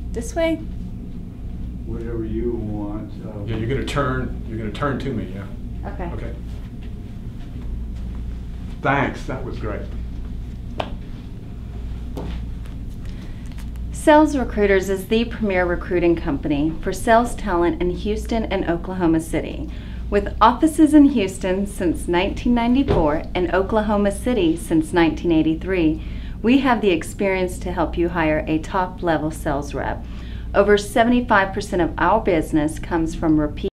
This way? Whatever you want. Yeah, you're gonna turn to me, yeah. Okay. Okay. Thanks, that was great. Sales Recruiters is the premier recruiting company for sales talent in Houston and Oklahoma City. With offices in Houston since 1994 and Oklahoma City since 1983, we have the experience to help you hire a top-level sales rep. Over 75% of our business comes from repeat